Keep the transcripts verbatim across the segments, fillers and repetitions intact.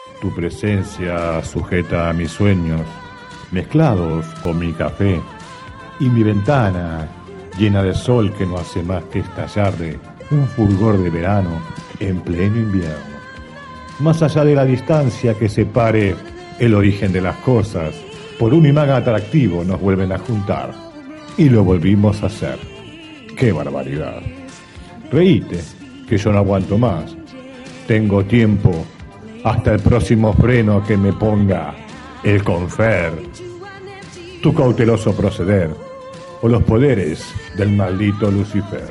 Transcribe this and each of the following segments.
Tu presencia sujeta a mis sueños, mezclados con mi café, y mi ventana llena de sol que no hace más que estallar de un fulgor de verano en pleno invierno. Más allá de la distancia que separe el origen de las cosas, por un imán atractivo nos vuelven a juntar. Y lo volvimos a hacer. ¡Qué barbaridad! Reíte, que yo no aguanto más. Tengo tiempo hasta el próximo freno que me ponga el confer, tu cauteloso proceder o los poderes del maldito Lucifer.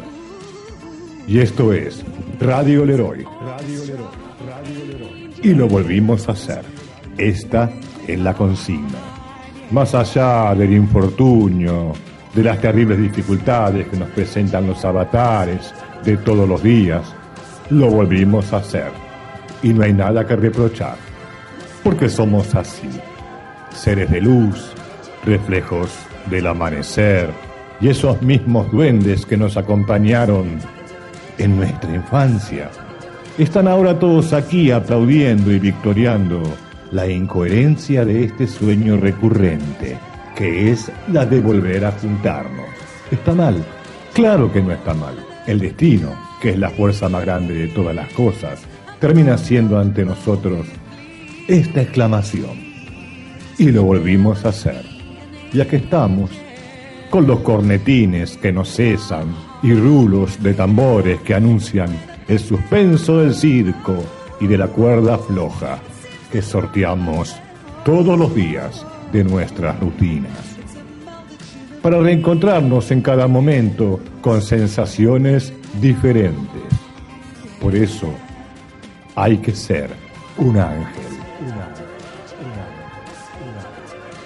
Y esto es Radio Leroy. Radio Leroy. Radio Leroy. Y lo volvimos a hacer. Esta es la consigna. Más allá del infortunio, de las terribles dificultades que nos presentan los avatares de todos los días, lo volvimos a hacer. Y no hay nada que reprochar, porque somos así, seres de luz, reflejos del amanecer, y esos mismos duendes que nos acompañaron en nuestra infancia están ahora todos aquí aplaudiendo y victoriando la incoherencia de este sueño recurrente, que es la de volver a juntarnos. ¿Está mal? Claro que no está mal. El destino, que es la fuerza más grande de todas las cosas, termina siendo ante nosotros esta exclamación. Y lo volvimos a hacer. Y aquí estamos, con los cornetines que no cesan y rulos de tambores que anuncian el suspenso del circo y de la cuerda floja que sorteamos todos los días de nuestras rutinas, para reencontrarnos en cada momento con sensaciones diferentes. Por eso hay que ser un ángel. Un ángel, un ángel, un ángel.